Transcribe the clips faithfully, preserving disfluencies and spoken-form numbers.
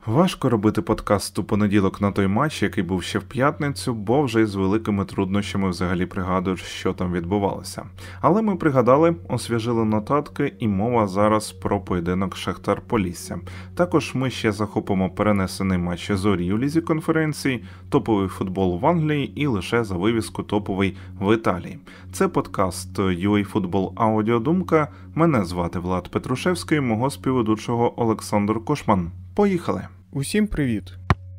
Важко робити подкаст у понеділок на той матч, який був ще в п'ятницю, бо вже із великими труднощами взагалі пригадуєш, що там відбувалося. Але ми пригадали, освіжили нотатки, і мова зараз про поєдинок Шахтар-Полісся. Також ми ще захопимо перенесений матч Зорі у Лізі конференції, топовий футбол в Англії і лише за вивіску топовий в Італії. Це подкаст UAFootball Аудіодумка. Мене звати Влад Петрушевський, мого співведучого Олександр Кошман. Поїхали! Усім привіт!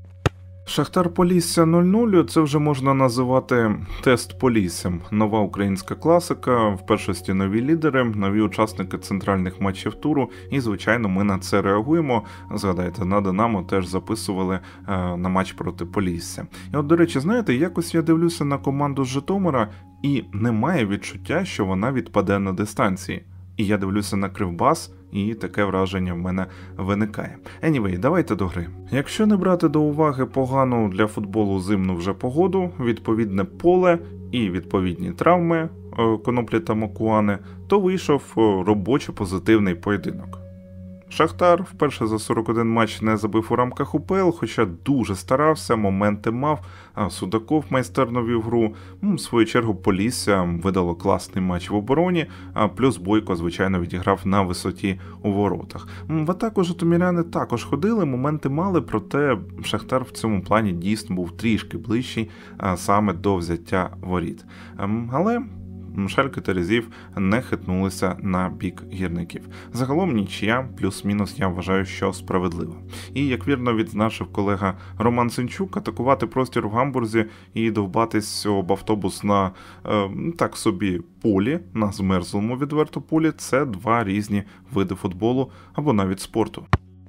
Шахтар-Полісся нуль нуль – це вже можна називати тест Поліссям. Нова українська класика, в першості нові лідери, нові учасники центральних матчів туру, і, звичайно, ми на це реагуємо. Згадайте, на Динамо теж записували е, на матч проти Полісся. І от, до речі, знаєте, якось я дивлюся на команду з Житомира, і немає відчуття, що вона відпаде на дистанції. І я дивлюся на Кривбас, і таке враження в мене виникає. Anyway, давайте до гри. Якщо не брати до уваги погану для футболу зимну вже погоду, відповідне поле і відповідні травми Коноплі та Макуани, то вийшов робочо позитивний поєдинок. Шахтар вперше за сорок один матч не забив у рамках УПЛ, хоча дуже старався, моменти мав, Судаков майстерно вів гру, в свою чергу Полісся видало класний матч в обороні, плюс Бойко, звичайно, відіграв на висоті у воротах. В атаку житомиряни також ходили, моменти мали, проте Шахтар в цьому плані дійсно був трішки ближчий саме до взяття воріт. Але Шальке Терезів не хитнулися на бік гірників. Загалом нічия, плюс-мінус, я вважаю, що справедливо. І, як вірно відзначив колега Роман Сенчук, атакувати простір в Гамбурзі і довбатись об автобус на, е, так собі, полі, на змерзлому відверто полі – це два різні види футболу або навіть спорту.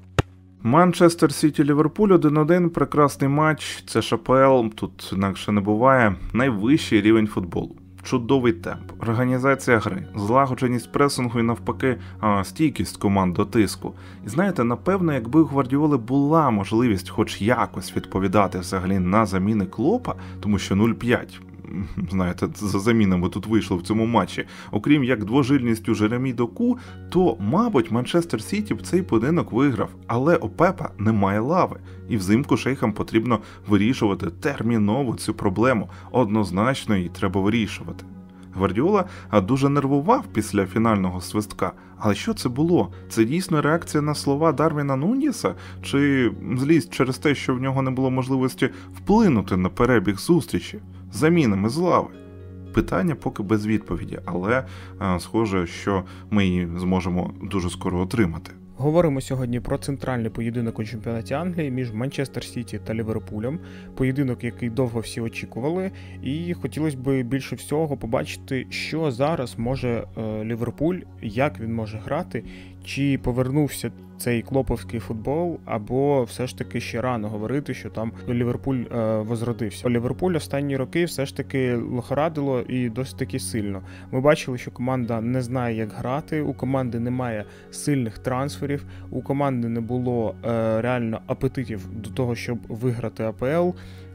Манчестер Сіті-Ліверпуль один один, прекрасний матч, це ШПЛ, тут інакше не буває, найвищий рівень футболу. Чудовий темп, організація гри, злагодженість пресингу і навпаки стійкість команд до тиску. І знаєте, напевно, якби у Гвардіоли була можливість хоч якось відповідати взагалі на заміни Клопа, тому що нуль п'ять, знаєте, за замінами тут вийшло в цьому матчі, окрім як двожильністю Жеремі Доку, то, мабуть, Манчестер Сіті б цей поєдинок виграв. Але у Пепа немає лави, і взимку шейхам потрібно вирішувати терміново цю проблему. Однозначно її треба вирішувати. Гвардіола дуже нервував після фінального свистка. Але що це було? Це дійсно реакція на слова Дарвіна Нуньєса? Чи злість через те, що в нього не було можливості вплинути на перебіг зустрічі? Замінами з лави? Питання поки без відповіді, але а, схоже, що ми її зможемо дуже скоро отримати. Говоримо сьогодні про центральний поєдинок у чемпіонаті Англії між Манчестер Сіті та Ліверпулем. Поєдинок, який довго всі очікували, і хотілося б більше всього побачити, що зараз може Ліверпуль, як він може грати, чи повернувся цей клоповський футбол, або все ж таки ще рано говорити, що там Ліверпуль е, возродився. Ліверпуль останні роки все ж таки лихорадило і досить таки сильно. Ми бачили, що команда не знає, як грати, у команди немає сильних трансферів, у команди не було е, реально апетитів до того, щоб виграти АПЛ,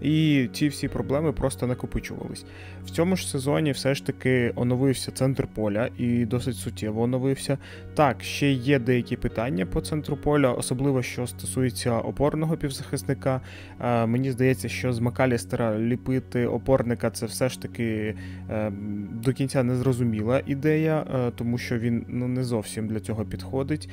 і ці всі проблеми просто накопичувались. В цьому ж сезоні все ж таки оновився центр поля, і досить суттєво оновився. Так, ще є деякі питання по центру поля, особливо що стосується опорного півзахисника. Е, мені здається, що з Макалістера ліпити опорника – це все ж таки е, до кінця незрозуміла ідея, е, тому що він ну, не зовсім для цього підходить.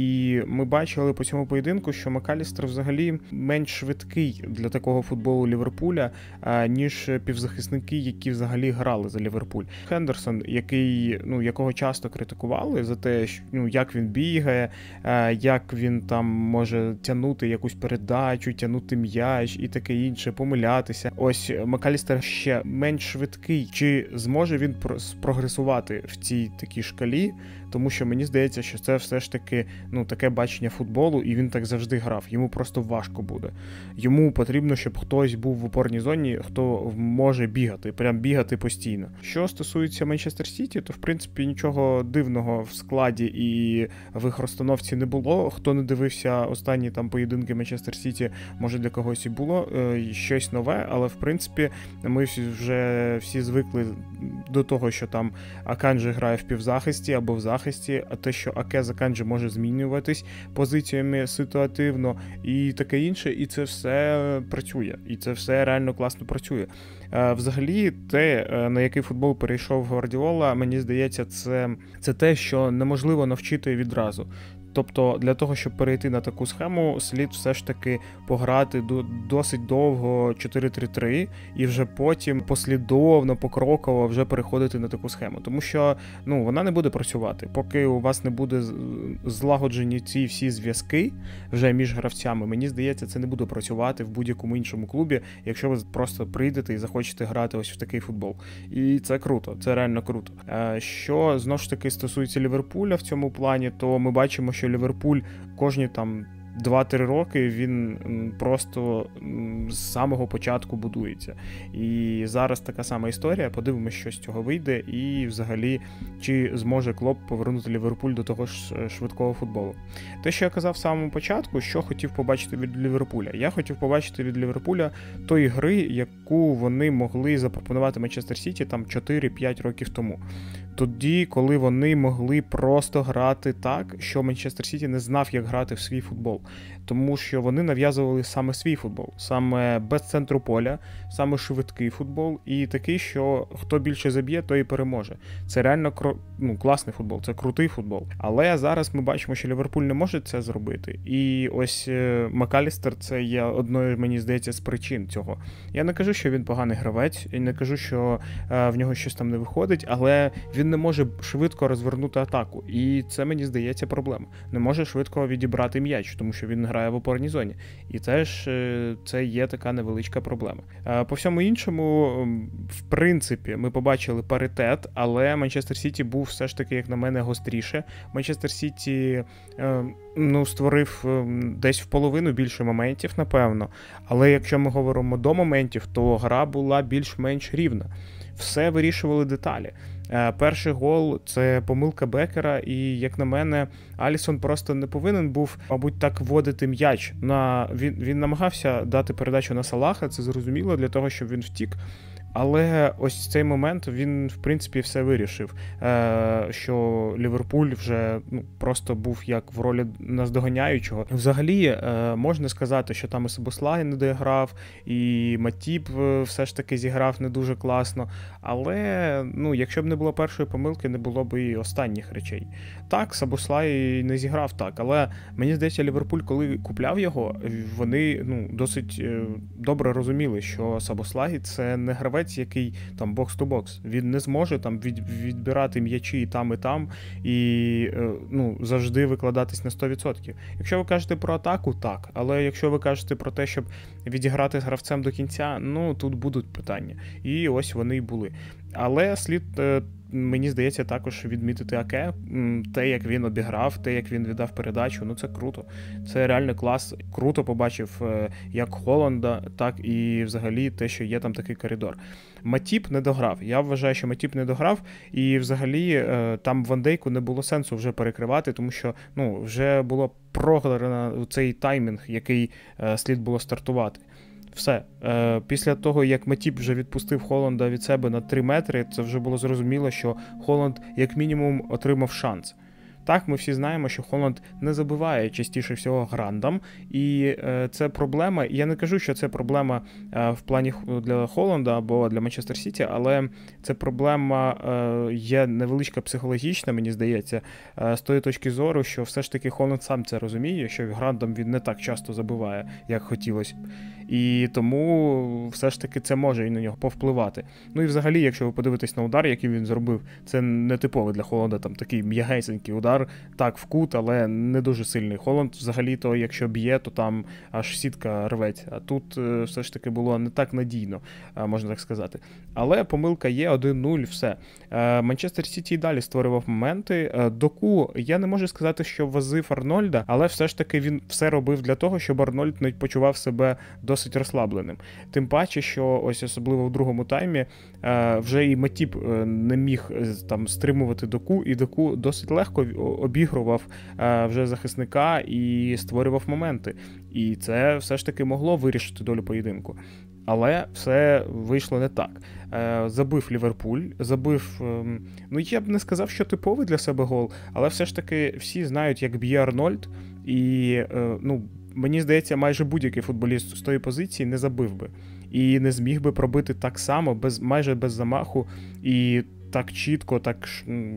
І ми бачили по цьому поєдинку, що Макалістер взагалі менш швидкий для такого футболу Ліверпуля, е, ніж півзахисники, які взагалі грали за Ліверпуль. Хендерсон, який, ну, якого часто критикували за те, що, ну, як він бігає, е, як він там може тягнути якусь передачу, тягнути м'яч і таке інше, помилятися. Ось Макалістер ще менш швидкий. Чи зможе він прогресувати в цій такій шкалі? Тому що мені здається, що це все ж таки ну, таке бачення футболу, і він так завжди грав. Йому просто важко буде. Йому потрібно, щоб хтось був в опорній зоні, хто може бігати, прям бігати постійно. Що стосується Манчестер Сіті, то в принципі нічого дивного в складі і в їх розстановці не було. Хто не дивився останні там поєдинки Манчестер Сіті, може для когось і було е, щось нове, але в принципі ми вже всі звикли до того, що там Аканджі грає в півзахисті або в захисті, захисті, а те, що Аке Заканджі може змінюватись позиціями ситуативно і таке інше, і це все працює, і це все реально класно працює. Взагалі, те, на який футбол перейшов Гвардіола, мені здається, це, це те, що неможливо навчити відразу. Тобто для того, щоб перейти на таку схему, слід все ж таки пограти досить довго чотири три три і вже потім послідовно, покроково вже переходити на таку схему. Тому що ну, вона не буде працювати. Поки у вас не буде злагоджені ці всі зв'язки вже між гравцями, мені здається, це не буде працювати в будь-якому іншому клубі, якщо ви просто прийдете і захочете грати ось в такий футбол. І це круто, це реально круто. Що, знову ж таки, стосується Ліверпуля в цьому плані, то ми бачимо, що Ліверпуль кожні там два-три роки він просто з самого початку будується. І зараз така сама історія, подивимося, що з цього вийде, і взагалі, чи зможе Клоп повернути Ліверпуль до того ж швидкого футболу. Те, що я казав в самому початку, що хотів побачити від Ліверпуля. Я хотів побачити від Ліверпуля тої гри, яку вони могли запропонувати Манчестер Сіті там чотири-п'ять років тому. Тоді, коли вони могли просто грати так, що Манчестер Сіті не знав, як грати в свій футбол. Тому що вони нав'язували саме свій футбол, саме без центру поля, саме швидкий футбол і такий, що хто більше заб'є, той і переможе. Це реально ну, класний футбол, це крутий футбол. Але зараз ми бачимо, що Ліверпуль не може це зробити. І ось Макалістер – це є одною, мені здається, з причин цього. Я не кажу, що він поганий гравець, і не кажу, що е, в нього щось там не виходить, але він не може швидко розвернути атаку. І це, мені здається, проблема. Не може швидко відібрати м'яч, тому що він грає в опорній зоні. І теж це є така невеличка проблема. По всьому іншому, в принципі, ми побачили паритет, але Манчестер Сіті був все ж таки, як на мене, гостріше. Манчестер Сіті ну, створив десь в половину більше моментів, напевно. Але якщо ми говоримо до моментів, то гра була більш-менш рівна. Все вирішували деталі. Перший гол – це помилка Бекера, і, як на мене, Алісон просто не повинен був, мабуть, так вводити м'яч. На... Він, він намагався дати передачу на Салаха, це зрозуміло, для того, щоб він втік. Але ось цей момент, він, в принципі, все вирішив, що Ліверпуль вже ну, просто був як в ролі наздоганяючого. Взагалі, можна сказати, що там і Сабослай не доіграв, і Матіп все ж таки зіграв не дуже класно. Але, ну, якщо б не було першої помилки, не було б і останніх речей. Так, Сабослай не зіграв так, але мені здається, Ліверпуль, коли купляв його, вони ну, досить добре розуміли, що Сабослай – це не гравець, який там бокс-ту-бокс. Він не зможе там від, відбирати м'ячі і там, і там, і ну, завжди викладатись на сто відсотків. Якщо ви кажете про атаку, так. Але якщо ви кажете про те, щоб відіграти з гравцем до кінця, ну, тут будуть питання. І ось вони й були. Але слід, мені здається, також відмітити Аке. Те, як він обіграв, те, як він віддав передачу, ну це круто. Це реально клас. Круто побачив як Холланда, так і взагалі те, що є там такий коридор. Матіп не дограв. Я вважаю, що Матіп не дограв, і взагалі там Ван Дейку не було сенсу вже перекривати, тому що ну, вже було програно цей таймінг, який слід було стартувати. Все. Після того, як Матіп вже відпустив Холланда від себе на три метри, це вже було зрозуміло, що Холланд як мінімум отримав шанс. Так, ми всі знаємо, що Холланд не забиває частіше всього грандам, і е, це проблема. Я не кажу, що це проблема е, в плані для Холланда або для Манчестер Сіті, але це проблема е, є невеличка психологічна, мені здається, е, з тої точки зору, що все ж таки Холланд сам це розуміє, що грандам він не так часто забиває, як хотілося б. І тому все ж таки це може і на нього повпливати. Ну і взагалі, якщо ви подивитесь на удар, який він зробив, це не типовий для Холланда, там такий м'ягесенький удар, так, в кут, але не дуже сильний. Холланд взагалі-то, якщо б'є, то там аж сітка рветься. А тут все ж таки було не так надійно, можна так сказати. Але помилка є, один нуль, все. Манчестер Сіті і далі створював моменти. Доку, я не можу сказати, що возив Арнольда, але все ж таки він все робив для того, щоб Арнольд не почував себе досить розслабленим. Тим паче, що ось особливо в другому таймі вже і Матіп не міг там стримувати Доку, і Доку досить легко обігрував вже захисника і створював моменти. І це все ж таки могло вирішити долю поєдинку. Але все вийшло не так. Забив Ліверпуль, забив, ну я б не сказав, що типовий для себе гол, але все ж таки всі знають, як б'є Арнольд, і, ну, мені здається, майже будь-який футболіст з тої позиції не забив би. І не зміг би пробити так само, без, майже без замаху, і так чітко, так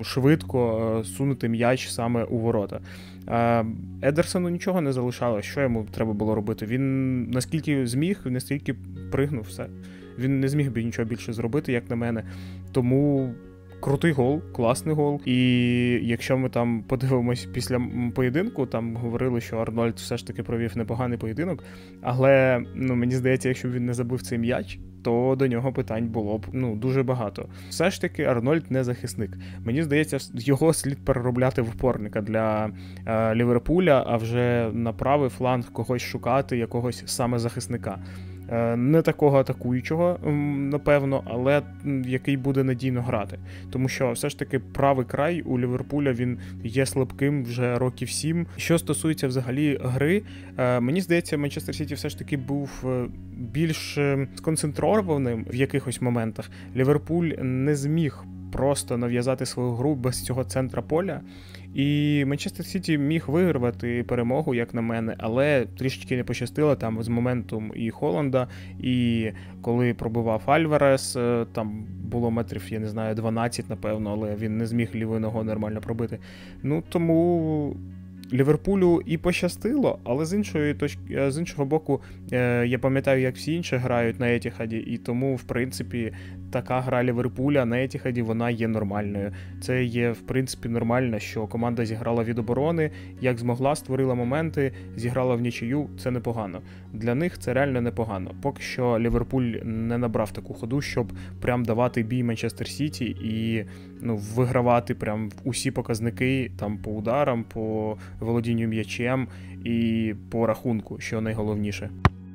швидко сунути м'яч саме у ворота. Едерсону нічого не залишало, що йому треба було робити. Він наскільки зміг, настільки пригнув, все. Він не зміг би нічого більше зробити, як на мене. Тому крутий гол, класний гол. І якщо ми там подивимось після поєдинку, там говорили, що Арнольд все ж таки провів непоганий поєдинок, але, ну, мені здається, якщо б він не забив цей м'яч, то до нього питань було б, ну, дуже багато. Все ж таки Арнольд не захисник. Мені здається, його слід переробляти в опорника для е, Ліверпуля, а вже на правий фланг когось шукати, якогось саме захисника. Не такого атакуючого, напевно, але який буде надійно грати. Тому що все ж таки правий край у Ліверпуля, він є слабким вже років сім. Що стосується взагалі гри, мені здається, Манчестер Сіті все ж таки був більш сконцентрованим в якихось моментах. Ліверпуль не зміг просто нав'язати свою гру без цього центра поля. І Манчестер Сіті міг вигравати перемогу, як на мене, але трішечки не пощастило там з моментом і Холланда, і коли пробивав Альварес, там було метрів, я не знаю, дванадцять, напевно, але він не зміг лівою ногою нормально пробити. Ну, тому Ліверпулю і пощастило, але з іншої точки, з іншого боку, я пам'ятаю, як всі інші грають на Етіхаді, і тому, в принципі, така гра Ліверпуля на Етіхаді, вона є нормальною. Це є, в принципі, нормально, що команда зіграла від оборони, як змогла, створила моменти, зіграла в нічию, це непогано. Для них це реально непогано. Поки що Ліверпуль не набрав таку ходу, щоб прям давати бій Манчестер Сіті і, ну, вигравати прям усі показники там по ударам, по володінню м'ячем і по рахунку, що найголовніше.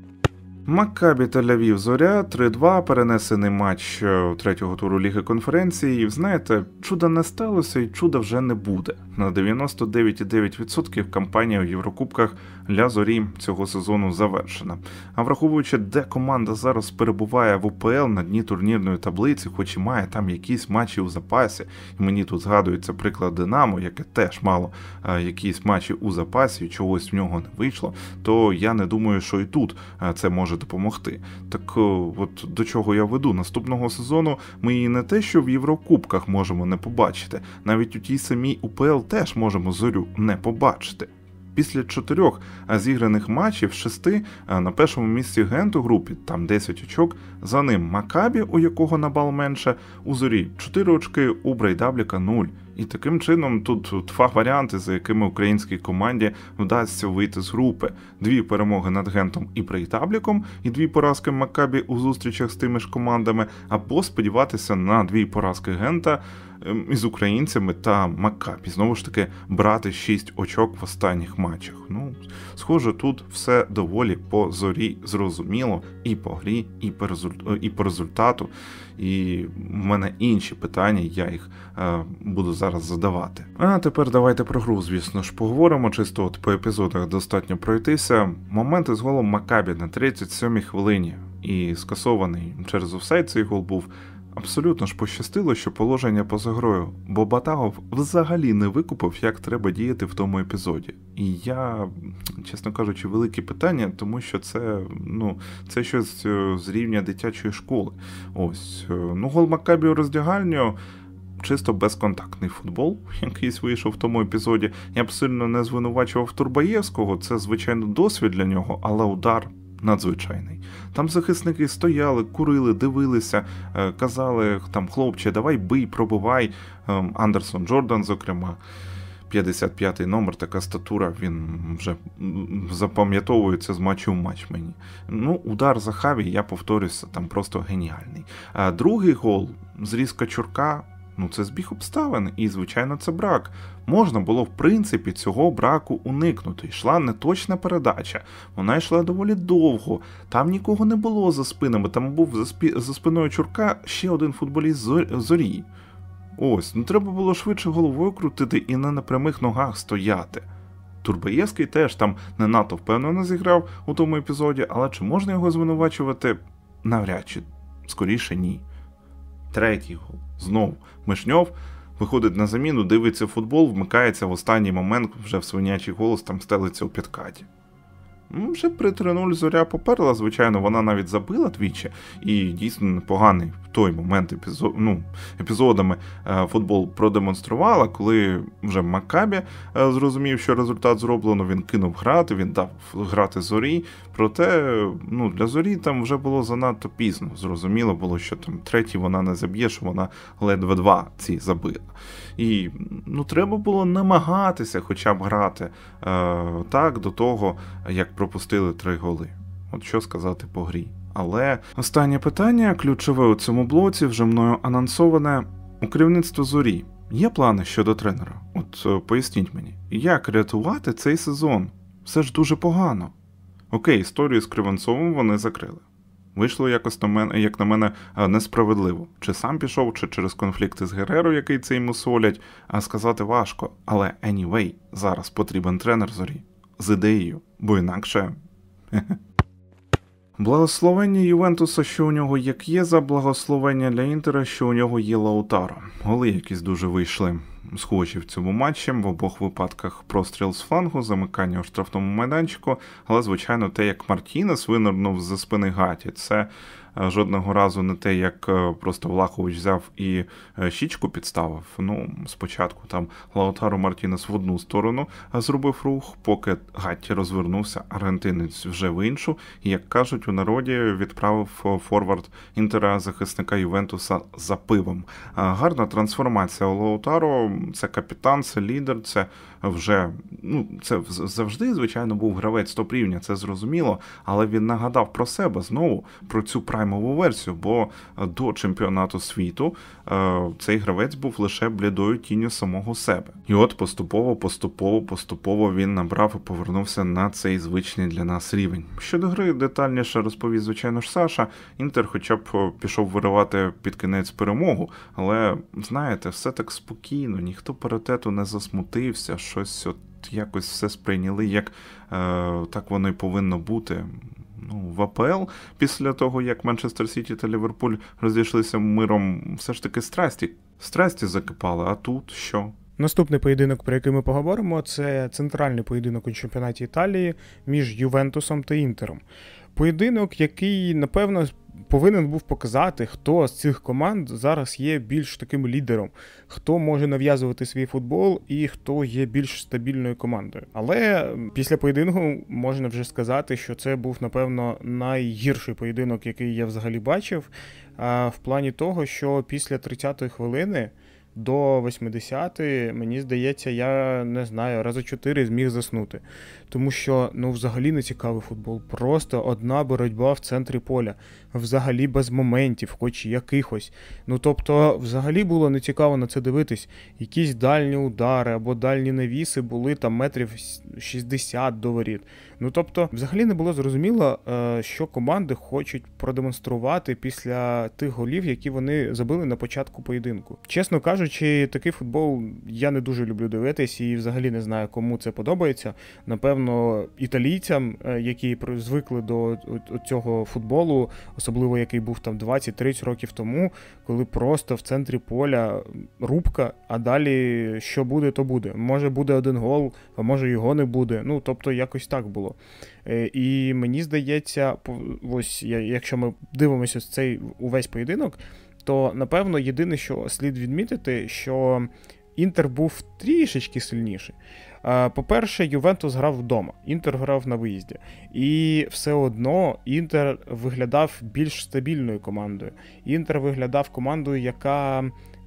Маккабі Тель-Авів Зоря три-два, перенесений матч третього туру Ліги конференції. Знаєте, чуда не сталося і чуда вже не буде. На дев'яносто дев'ять цілих дев'ять десятих відсотка кампанія у Єврокубках для Зорі цього сезону завершена. А враховуючи, де команда зараз перебуває в УПЛ на дні турнірної таблиці, хоч і має там якісь матчі у запасі, і мені тут згадується приклад Динамо, яке теж мало а, якісь матчі у запасі, і чогось в нього не вийшло, то я не думаю, що і тут а, це може допомогти. Так от до чого я веду? Наступного сезону ми її не те, що в Єврокубках можемо не побачити, навіть у тій самій УПЛ теж можемо Зорю не побачити. Після чотирьох зіграних матчів, шести, на першому місці Гент у групі, там десять очок, за ним Маккабі, у якого на бал менше, у Зорі чотири очки, у Брейдабліка нуль. І таким чином тут два варіанти, за якими українській команді вдасться вийти з групи. Дві перемоги над Гентом і Брейдабліком, і дві поразки Маккабі у зустрічах з тими ж командами, або сподіватися на дві поразки Гента із українцями та Маккабі. Знову ж таки, брати шість очок в останніх матчах. Ну, схоже, тут все доволі по Зорі зрозуміло і по грі, і по, результ... і по результату. І в мене інші питання, я їх е, буду зараз задавати. А тепер давайте про гру, звісно ж, поговоримо, чисто от по епізодах достатньо пройтися. Моменти з голом Маккабі на тридцять сьомій хвилині і скасований через офсайд цей гол був. Абсолютно ж пощастило, що положення поза грою, бо Батагов взагалі не викупив, як треба діяти в тому епізоді. І я, чесно кажучи, велике питання, тому що це, ну, це щось з рівня дитячої школи. Ось, ну, гол Маккабі у роздягальню, чисто безконтактний футбол, якийсь вийшов в тому епізоді. Я б сильно не звинувачував Турбаєвського, це, звичайно, досвід для нього, але удар надзвичайний. Там захисники стояли, курили, дивилися, казали, там, хлопче, давай бий, пробивай. Андерсон Джордан, зокрема, п'ятдесят п'ятий номер, така статура, він вже запам'ятовується з матчу в матч мені. Ну, удар Захаві, я повторюся, там просто геніальний. А другий гол, зріз Качурка, ну це збіг обставин, і, звичайно, це брак. Можна було, в принципі, цього браку уникнути. Йшла неточна передача. Вона йшла доволі довго. Там нікого не було за спинами. Там був за, спі... за спиною Чурка ще один футболіст Зорі. Ось, ну треба було швидше головою крутити і не на прямих ногах стояти. Турбаєвський теж там не надто впевнено зіграв у тому епізоді, але чи можна його звинувачувати? Навряд чи. Скоріше ні. Третій гол. Знову Мишньов виходить на заміну, дивиться футбол, вмикається в останній момент, вже в свинячий голос там стелиться у підкаті. Вже при три нуль Зоря поперла, звичайно, вона навіть забила двічі, і дійсно непоганий в той момент епізод, ну, епізодами футбол продемонструвала, коли вже Маккабі зрозумів, що результат зроблено, він кинув грати, він дав грати Зорі, проте ну, для Зорі там вже було занадто пізно, зрозуміло було, що там третій вона не заб'є, що вона ледве два ці забила. І ну, треба було намагатися хоча б грати е, так до того, як пропустили три голи. От що сказати по грі. Але останнє питання, ключове у цьому блоці, вже мною анонсоване. У керівництва Зорі є плани щодо тренера? От е, поясніть мені, як рятувати цей сезон? Все ж дуже погано. Окей, історію з Кривенцовим вони закрили. Вийшло якось на мене, як на мене, несправедливо. Чи сам пішов, чи через конфлікти з Гереро, який це йому солять, а сказати важко. Але anyway, зараз потрібен тренер Зорі. З ідеєю, бо інакше... Благословення Ювентуса, що у нього є К'єза, благословення для Інтера, що у нього є Лаутаро. Голи якісь дуже вийшли схожі в цьому матчі, в обох випадках простріл з флангу, замикання у штрафному майданчику, але, звичайно, те, як Мартінес винирнув з-за спини Гаті, це жодного разу не те, як просто Влахович взяв і щічку підставив. Ну, спочатку там Лаутаро Мартінес в одну сторону зробив рух, поки Гатті розвернувся, аргентинець вже в іншу, і, як кажуть у народі, відправив форвард Інтера захисника Ювентуса за пивом. Гарна трансформація у Лаутаро, це капітан, це лідер, це вже, ну, це завжди, звичайно, був гравець топ-рівня, це зрозуміло, але він нагадав про себе знову, про цю праймову версію, бо до чемпіонату світу е, цей гравець був лише блідою тінню самого себе. І от поступово, поступово, поступово він набрав і повернувся на цей звичний для нас рівень. Щодо гри детальніше розповість, звичайно ж, Саша. Інтер хоча б пішов виривати під кінець перемогу, але, знаєте, все так спокійно, ніхто паритету не засмутився, щось от якось все сприйняли, як е, так воно й повинно бути. Ну, в АПЛ, після того, як Манчестер Сіті та Ліверпуль розійшлися миром, все ж таки страсті, страсті закипали, а тут що? Наступний поєдинок, про який ми поговоримо, це центральний поєдинок у чемпіонаті Італії між Ювентусом та Інтером. Поєдинок, який, напевно, повинен був показати, хто з цих команд зараз є більш таким лідером, хто може нав'язувати свій футбол і хто є більш стабільною командою. Але після поєдинку можна вже сказати, що це був, напевно, найгірший поєдинок, який я взагалі бачив, в плані того, що після тридцятої хвилини до восьмидесятої, мені здається, я не знаю, рази чотири зміг заснути. Тому що, ну, взагалі не цікавий футбол. Просто одна боротьба в центрі поля. Взагалі без моментів, хоч якихось. Ну, тобто, взагалі було не цікаво на це дивитись. Якісь дальні удари або дальні навіси були там метрів шістдесят до воріт. Ну, тобто, взагалі не було зрозуміло, що команди хочуть продемонструвати після тих голів, які вони забили на початку поєдинку. Чесно кажучи, такий футбол я не дуже люблю дивитись і взагалі не знаю, кому це подобається. Напевно, італійцям, які звикли до цього футболу, особливо який був там двадцять-тридцять років тому, коли просто в центрі поля рубка, а далі що буде, то буде. Може буде один гол, а може його не буде. Ну, тобто якось так було. І мені здається, ось якщо ми дивимося цей увесь поєдинок, то, напевно, єдине, що слід відмітити, що Інтер був трішечки сильніший. По-перше, Ювентус грав вдома, Інтер грав на виїзді. І все одно Інтер виглядав більш стабільною командою. Інтер виглядав командою, яка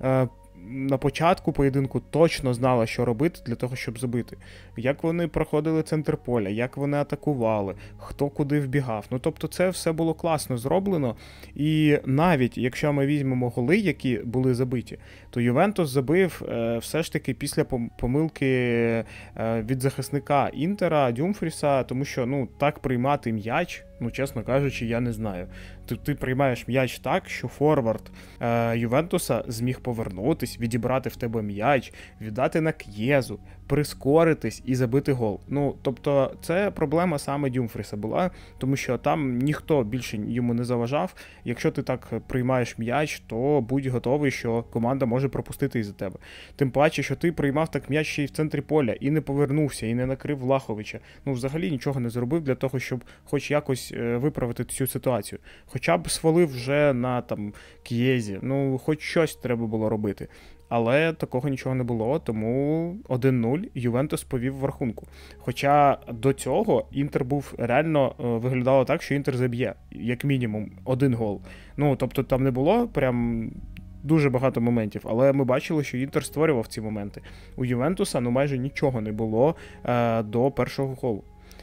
на початку поєдинку точно знала, що робити для того, щоб забити. Як вони проходили центр поля, як вони атакували, хто куди вбігав. Ну, тобто це все було класно зроблено. І навіть, якщо ми візьмемо голи, які були забиті, то Ювентус забив е, все ж таки після помилки е, від захисника Інтера, Дюмфріса, тому що, ну, так приймати м'яч Ну, чесно кажучи, я не знаю. Ти, ти приймаєш м'яч так, що форвард е, Ювентуса зміг повернутись, відібрати в тебе м'яч, віддати на К'єзу, прискоритись і забити гол. Ну, тобто, це проблема саме Дюмфріса була, тому що там ніхто більше йому не заважав. Якщо ти так приймаєш м'яч, то будь готовий, що команда може пропустити із-за тебе. Тим паче, що ти приймав так м'яч ще й в центрі поля, і не повернувся, і не накрив Влаховича. Ну, взагалі нічого не зробив для того, щоб хоч якось виправити цю ситуацію. Хоча б свалив вже на там К'єзі. Ну, хоч щось треба було робити. Але такого нічого не було, тому один нуль Ювентус повів в рахунку. Хоча до цього Інтер був реально, виглядало так, що Інтер заб'є, як мінімум, один гол. Ну, тобто там не було прям дуже багато моментів, але ми бачили, що Інтер створював ці моменти. У Ювентуса, ну, майже нічого не було е, до першого голу.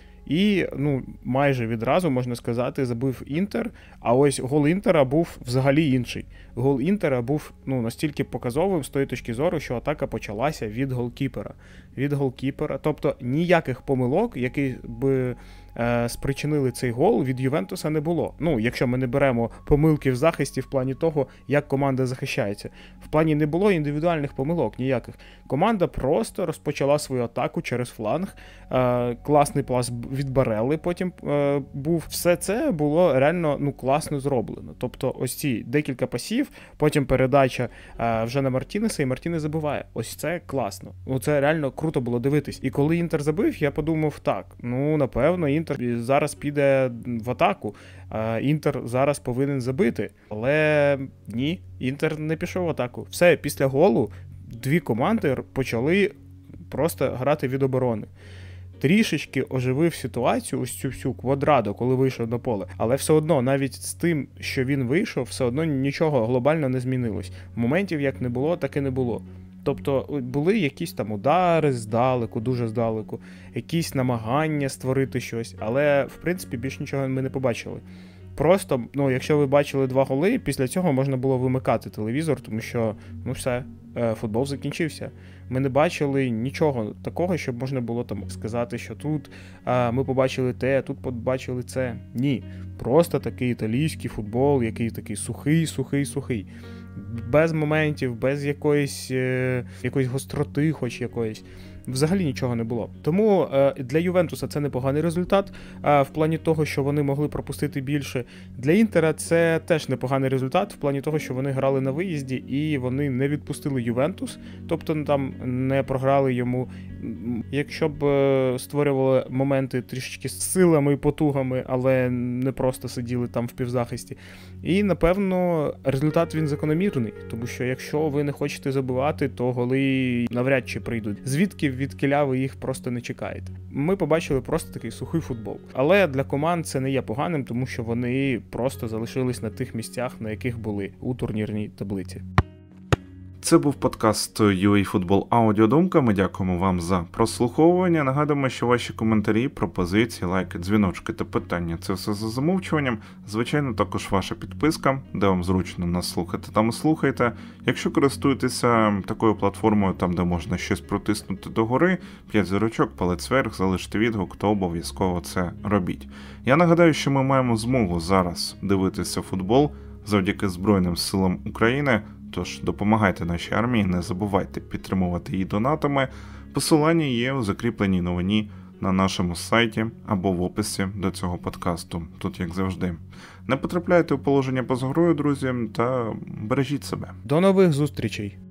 І, ну, майже відразу, можна сказати, забив Інтер, а ось гол Інтера був взагалі інший. Гол Інтера був, ну, настільки показовим з тої точки зору, що атака почалася від голкіпера. Від голкіпера, тобто ніяких помилок, які би е, спричинили цей гол, від Ювентуса не було. Ну, якщо ми не беремо помилки в захисті в плані того, як команда захищається. В плані не було індивідуальних помилок ніяких. Команда просто розпочала свою атаку через фланг. Е, класний пас від Барелли потім е, був. Все це було реально, ну, класно зроблено. Тобто ось ці декілька пасів, потім передача е, вже на Мартінеса, і Мартінес забиває. Ось це класно. Ну, це реально круто було дивитись. І коли Інтер забив, я подумав, так, ну, напевно, Інтер зараз піде в атаку. Е, Інтер зараз повинен забити. Але ні, Інтер не пішов в атаку. Все, після голу дві команди почали просто грати від оборони. Трішечки оживив ситуацію, ось цю всю Квадрадо, коли вийшов на поле. Але все одно, навіть з тим, що він вийшов, все одно нічого глобально не змінилось. Моментів як не було, так і не було. Тобто були якісь там удари здалеку, дуже здалеку, якісь намагання створити щось, але, в принципі, більш нічого ми не побачили. Просто, ну, якщо ви бачили два голи, після цього можна було вимикати телевізор, тому що, ну, все, футбол закінчився. Ми не бачили нічого такого, щоб можна було там сказати, що тут а, ми побачили те, тут побачили це. Ні. Просто такий італійський футбол, який такий сухий, сухий, сухий. Без моментів, без якоїсь, е, якоїсь гостроти хоч якоїсь. Взагалі нічого не було. Тому е, для Ювентуса це непоганий результат, е, в плані того, що вони могли пропустити більше. Для Інтера це теж непоганий результат, в плані того, що вони грали на виїзді і вони не відпустили Ювентус, тобто там не програли йому. Якщо б е, створювали моменти трішечки з силами і потугами, але не просто сиділи там в півзахисті. І, напевно, результат він закономірний, тому що якщо ви не хочете забивати, то голи навряд чи прийдуть. Звідки відкіля ви їх просто не чекаєте. Ми побачили просто такий сухий футбол. Але для команд це не є поганим, тому що вони просто залишились на тих місцях, на яких були у турнірній таблиці. Це був подкаст ю ей Футбол Аудіодумка. Ми дякуємо вам за прослуховування. Нагадуємо, що ваші коментарі, пропозиції, лайки, дзвіночки та питання – це все за замовчуванням. Звичайно, також ваша підписка, де вам зручно нас слухати, там і слухайте. Якщо користуєтеся такою платформою, там, де можна щось протиснути догори, п'ять зірочок, палець вверх, залишити відгук, то обов'язково це робіть. Я нагадаю, що ми маємо змогу зараз дивитися футбол завдяки Збройним силам України. Тож допомагайте нашій армії, не забувайте підтримувати її донатами. Посилання є у закріпленій новині на нашому сайті або в описі до цього подкасту. Тут, як завжди. Не потрапляйте у положення поза грою, друзі, та бережіть себе. До нових зустрічей!